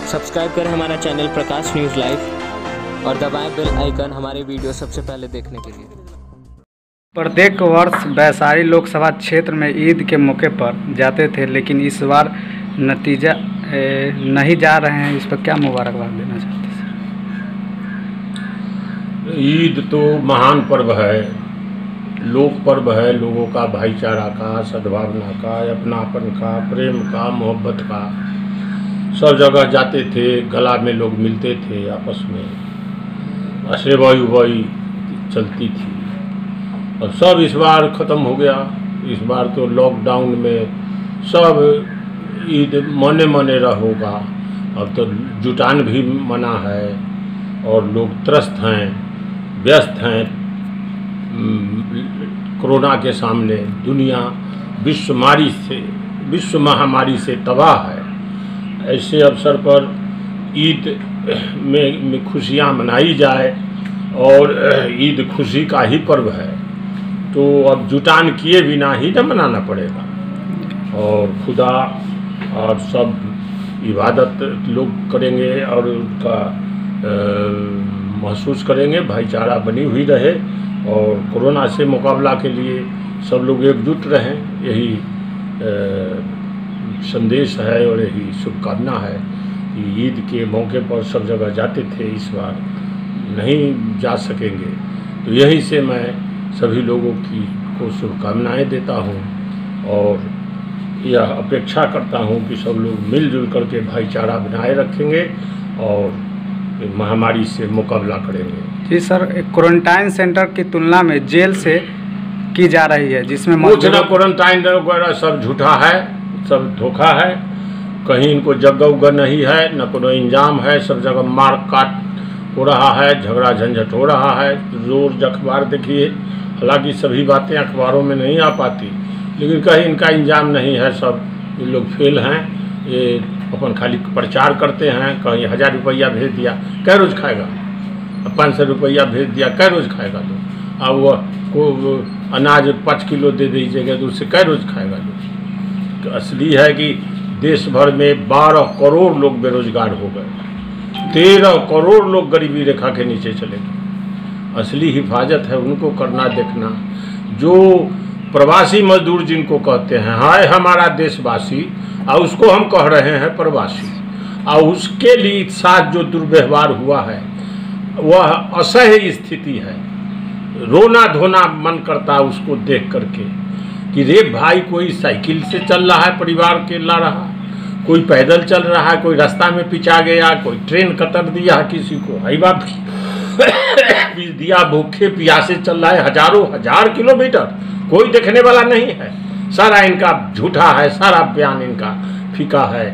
Subscribe करें हमारा channel प्रकाश news live और दबाएं बेल आइकन हमारे वीडियो सबसे पहले देखने के लिए। प्रत्येक वर्ष वैशाली लोकसभा क्षेत्र में ईद के मौके पर जाते थे, लेकिन इस बार नतीजा नहीं जा रहे हैं। इस पर क्या मुबारकबाद देना चाहते हैं सर? ईद तो महान पर्व है, लोक पर्व है, लोगों का भाईचारा का, सद्भावना का, अपनापन का, प्रेम का, मोहब्बत का। सब जगह जाते थे, गला में लोग मिलते थे, आपस में अशेवाई उबाई चलती थी। और सब इस बार ख़त्म हो गया। इस बार तो लॉकडाउन में सब ईद मने होगा। अब तो जुटान भी मना है और लोग त्रस्त हैं, व्यस्त हैं। कोरोना के सामने दुनिया विश्व महामारी से तबाह है। ऐसे अवसर पर ईद में खुशियाँ मनाई जाए और ईद खुशी का ही पर्व है, तो अब जुटान किए बिना ही न मनाना पड़ेगा। और खुदा और सब इबादत लोग करेंगे और उनका महसूस करेंगे, भाईचारा बनी हुई रहे और कोरोना से मुकाबला के लिए सब लोग एकजुट रहें। यही संदेश है और यही शुभकामना है कि ईद के मौके पर सब जगह जाते थे, इस बार नहीं जा सकेंगे। तो यही से मैं सभी लोगों को शुभकामनाएं देता हूं और यह अपेक्षा करता हूं कि सब लोग मिलजुल करके भाईचारा बनाए रखेंगे और महामारी से मुकाबला करेंगे। जी सर, क्वारंटाइन सेंटर की तुलना में जेल से की जा रही है, जिसमें क्वारंटाइन वगैरह सब झूठा है, सब धोखा है। कहीं इनको जगह उगह नहीं है, न कोई इंजाम है। सब जगह मार काट हो रहा है, झगड़ा झंझट हो रहा है। रोज अखबार देखिए, हालांकि सभी बातें अखबारों में नहीं आ पाती, लेकिन कहीं इनका इंजाम नहीं है। सब ये लोग फेल हैं, ये अपन खाली प्रचार करते हैं। कहीं 1000 रुपया भेज दिया, कै रोज़ खाएगा? 500 रुपया भेज दिया, कै रोज़ खाएगा लोग? अब वो अनाज 5 किलो दे दीजिएगा तो उससे कै रोज़ खाएगा लोग? तो असली है कि देश भर में 12 करोड़ लोग बेरोजगार हो गए, 13 करोड़ लोग गरीबी रेखा के नीचे चले गए। असली हिफाजत है उनको करना, देखना। जो प्रवासी मजदूर जिनको कहते हैं, हाय हमारा देशवासी, और उसको हम कह रहे हैं प्रवासी, और उसके लिए साथ जो दुर्व्यवहार हुआ है वह असह्य स्थिति है। रोना धोना मन करता उसको देख करके कि रे भाई, कोई साइकिल से चल रहा है, परिवार के ला रहा, कोई पैदल चल रहा है, कोई रास्ता में पिछा गया, कोई ट्रेन कतर दिया किसी को, हई बात दिया, भूखे प्यासे चल रहा है हजार किलोमीटर, कोई देखने वाला नहीं है। सारा इनका झूठा है, सारा बयान इनका फीका है,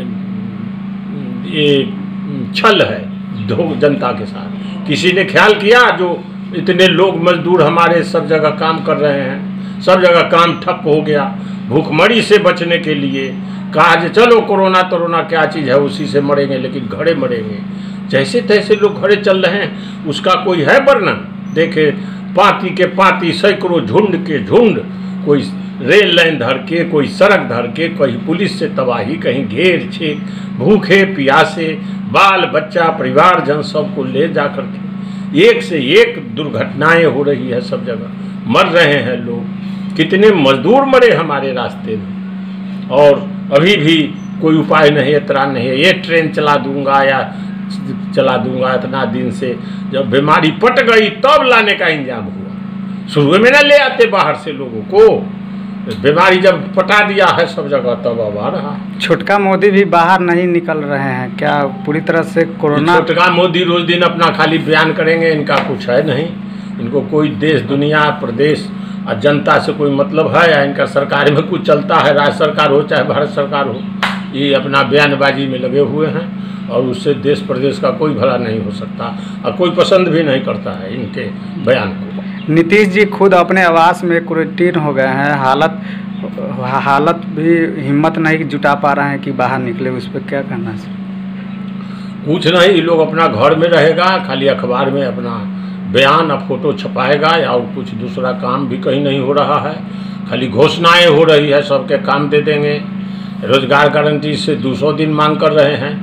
ये छल है जनता के साथ। किसी ने ख्याल किया? जो इतने लोग मजदूर हमारे सब जगह काम कर रहे हैं, सब जगह काम ठप हो गया। भूखमरी से बचने के लिए कहा कि चलो कोरोना क्या चीज़ है, उसी से मरेंगे, लेकिन घड़े मरेंगे। जैसे तैसे लोग घड़े चल रहे हैं, उसका कोई है वर्णन? देखे पाती के पाती, सैकड़ों झुंड के झुंड, कोई रेल लाइन धर के, कोई सड़क धर के, कहीं पुलिस से तबाही, कहीं घेर छेक, भूखे प्यासे, बाल बच्चा परिवारजन सबको ले जा करके एक से एक दुर्घटनाएं हो रही है। सब जगह मर रहे हैं लोग। कितने मजदूर मरे हमारे रास्ते में, और अभी भी कोई उपाय नहीं है, त्राण नहीं है। ये ट्रेन चला दूंगा इतना दिन से, जब बीमारी पट गई तब लाने का इंतजाम हुआ। शुरू में ना ले आते बाहर से लोगों को, बीमारी जब पटा दिया है सब जगह तब अब आ रहा। छोटका मोदी भी बाहर नहीं निकल रहे हैं क्या पूरी तरह से कोरोना? छोटका मोदी रोज दिन अपना खाली बयान करेंगे, इनका कुछ है नहीं। इनको कोई देश दुनिया प्रदेश और जनता से कोई मतलब है या इनका सरकार में कुछ चलता है? राज्य सरकार हो चाहे भारत सरकार हो, ये अपना बयानबाजी में लगे हुए हैं और उससे देश प्रदेश का कोई भला नहीं हो सकता और कोई पसंद भी नहीं करता है इनके बयान को। नीतीश जी खुद अपने आवास में क्वारंटीन हो गए हैं, हालत भी हिम्मत नहीं जुटा पा रहे हैं कि बाहर निकले। उस पर क्या कहना है? कुछ नहीं, लोग अपना घर में रहेगा, खाली अखबार में अपना बयान और फोटो छपाएगा, और कुछ दूसरा काम भी कहीं नहीं हो रहा है। खाली घोषणाएं हो रही है, सबके काम दे देंगे। रोजगार गारंटी से 200 दिन मांग कर रहे हैं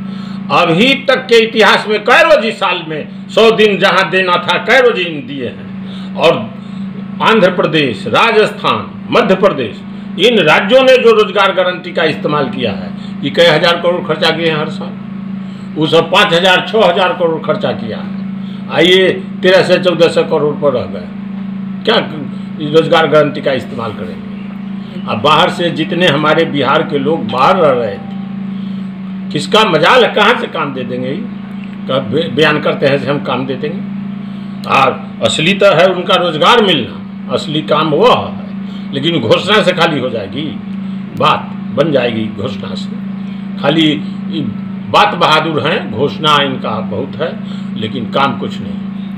अभी तक के इतिहास में कई रोज इस साल में 100 दिन जहां देना था कई रोज इन दिए हैं। और आंध्र प्रदेश, राजस्थान, मध्य प्रदेश, इन राज्यों ने जो रोजगार गारंटी का इस्तेमाल किया है, ये कई हजार करोड़ खर्चा किए हैं हर साल। वो सब 5,000 6,000 करोड़ खर्चा किया है। आइए 1300-1400 करोड़ पर रह गए। क्या रोजगार गारंटी का इस्तेमाल करेंगे? अब बाहर से जितने हमारे बिहार के लोग बाहर रह रहे थे, किसका मजाल है, कहाँ से काम दे देंगे? बयान करते हैं से हम काम दे देंगे। और असली तो है उनका रोजगार मिलना, असली काम वह है, लेकिन घोषणा से खाली हो जाएगी, बात बन जाएगी घोषणा से। खाली बात बहादुर हैं, घोषणा इनका बहुत है, लेकिन काम कुछ नहीं।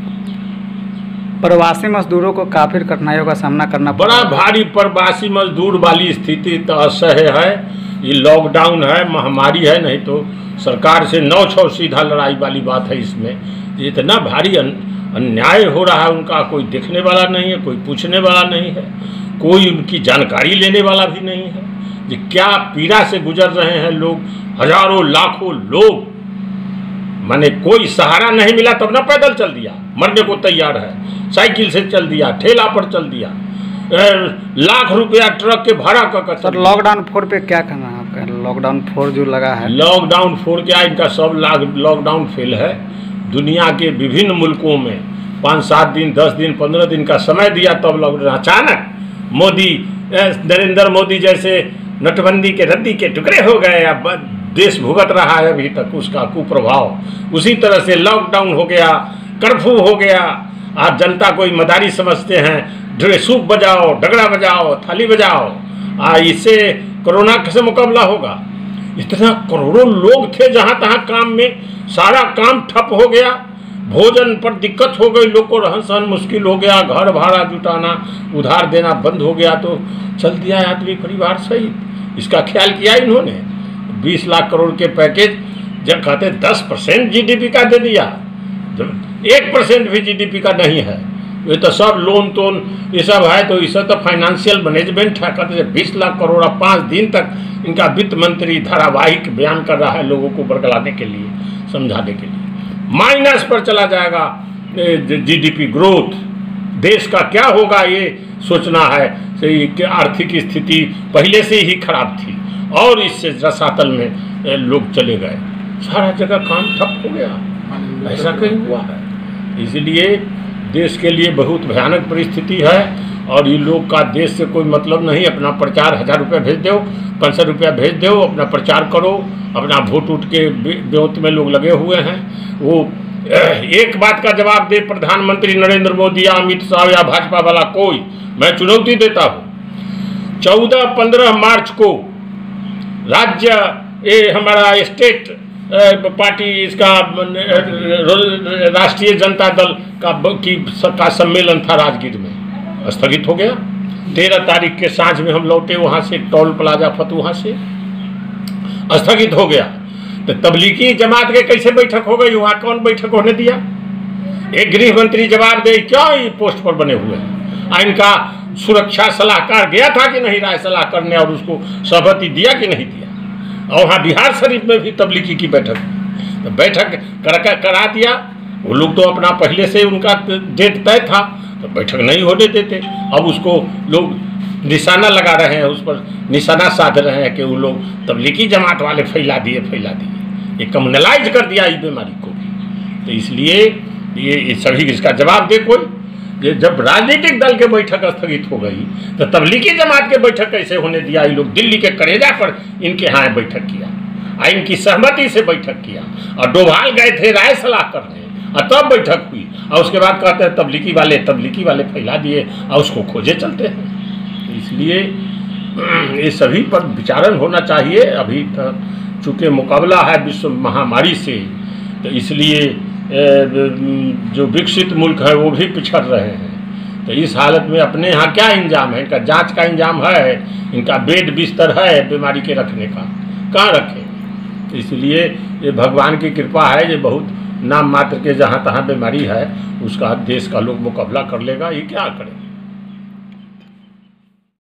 प्रवासी मजदूरों को काफी कठिनाइयों का सामना करना बड़ा भारी प्रवासी मजदूर वाली स्थिति तो असह्य है। ये लॉकडाउन है, महामारी है, नहीं तो सरकार से 9-6 सीधा लड़ाई वाली बात है। इसमें इतना भारी अन्याय हो रहा है, उनका कोई देखने वाला नहीं है, कोई पूछने वाला नहीं है, कोई उनकी जानकारी लेने वाला भी नहीं है। ये क्या पीड़ा से गुजर रहे हैं लोग, हजारों लाखों लोग। माने कोई सहारा नहीं मिला तब ना पैदल चल दिया, मरने को तैयार है, साइकिल से चल दिया, ठेला पर चल दिया, लाख रुपया ट्रक के भाड़ा का। सर लॉकडाउन 4 पे क्या कहना है आपका? लॉकडाउन 4 जो लगा है, लॉकडाउन 4 क्या, इनका सब लॉकडाउन फेल है। दुनिया के विभिन्न मुल्कों में 5-7 दिन, 10 दिन, 15 दिन का समय दिया, तब लॉकडाउन अचानक मोदी, नरेंद्र मोदी जैसे नोटबंदी के रद्दी के टुकड़े हो गए। अब देश भुगत रहा है अभी तक उसका कुप्रभाव। उसी तरह से लॉकडाउन हो गया, कर्फ्यू हो गया। आज जनता कोई मदारी समझते हैं, सूप बजाओ, डगड़ा बजाओ, थाली बजाओ, इससे कोरोना से मुकाबला होगा। इतना करोड़ों लोग थे जहाँ तहाँ काम में, सारा काम ठप हो गया। भोजन पर दिक्कत हो गई, लोग को रहन सहन मुश्किल हो गया, घर भाड़ा जुटाना, उधार देना बंद हो गया, तो चल दिया आदमी परिवार सहित। इसका ख्याल किया इन्होंने। 20 लाख करोड़ के पैकेज जब कहते 10% GDP का दे दिया, 1% भी GDP का नहीं है। ये तो सब लोन तोन ये सब है, तो इसे तो फाइनेंशियल मैनेजमेंट है। कहते 20 लाख करोड़। 5 दिन तक इनका वित्त मंत्री धारावाहिक बयान कर रहा है लोगों को बरगलाने के लिए, समझाने के लिए। माइनस पर चला जाएगा GDP ग्रोथ, देश का क्या होगा ये सोचना है। कि आर्थिक स्थिति पहले से ही खराब थी और इससे रसातल में लोग चले गए, सारा जगह काम ठप हो गया। ऐसा कहीं हुआ है? इसलिए देश के लिए बहुत भयानक परिस्थिति है। और ये लोग का देश से कोई मतलब नहीं। अपना प्रचार 1000 रुपये भेज दो, 500 रुपया भेज दो, अपना प्रचार करो, अपना वोट उठ के ब्योत में लोग लगे हुए हैं। वो एक बात का जवाब दे प्रधानमंत्री नरेंद्र मोदी या अमित शाह या भाजपा वाला कोई, मैं चुनौती देता हूँ। 14-15 मार्च को राज्य ये हमारा स्टेट पार्टी इसका राष्ट्रीय जनता दल का सम्मेलन था राजगीर में, स्थगित हो गया। 13 तारीख के सांझ में हम लौटे वहाँ से, टोल प्लाजा फतुहा से, स्थगित हो गया। तो तबलीगी जमात के कैसे बैठक हो गई? वहाँ कौन बैठक होने दिया? एक गृह मंत्री जवाब दे, क्या ये पोस्ट पर बने हुए हैं? इनका सुरक्षा सलाहकार गया था कि नहीं राय सलाह करने, और उसको सहमति दिया कि नहीं दिया? और वहाँ बिहार शरीफ में भी तबलीगी की बैठक, तो बैठक करा दिया। वो लोग तो अपना पहले से उनका डेट तय था, तो बैठक नहीं होने देते। अब उसको लोग निशाना लगा रहे हैं, उस पर निशाना साध रहे हैं कि वो लोग तबलीगी जमात वाले फैला दिए। ये कम्युनलाइज कर दिया इस बीमारी को। तो इसलिए ये सभी इसका जवाब दे कोई। जब राजनीतिक दल के बैठक स्थगित हो गई, तो तबलीगी जमात के बैठक कैसे होने दिया? ये लोग दिल्ली के करेजा पर इनके यहाँ बैठक किया, इनकी सहमति से बैठक किया, और डोभाल गए थे राय सलाह करने, और तब बैठक हुई। और उसके बाद कहते हैं तबलीगी वाले फैला दिए, और उसको खोजे चलते हैं। इसलिए ये सभी पर विचारण होना चाहिए। अभी चूँकि मुकाबला है विश्व महामारी से, तो इसलिए जो विकसित मुल्क है वो भी पिछड़ रहे हैं। तो इस हालत में अपने यहाँ क्या इंतजाम है? इनका जांच का इंतजाम है, इनका बेड बिस्तर है बीमारी के रखने का, कहाँ रखें? इसलिए ये भगवान की कृपा है, ये बहुत नाम मात्र के जहाँ तहाँ बीमारी है उसका देश का लोग मुकाबला कर लेगा। ये क्या करें?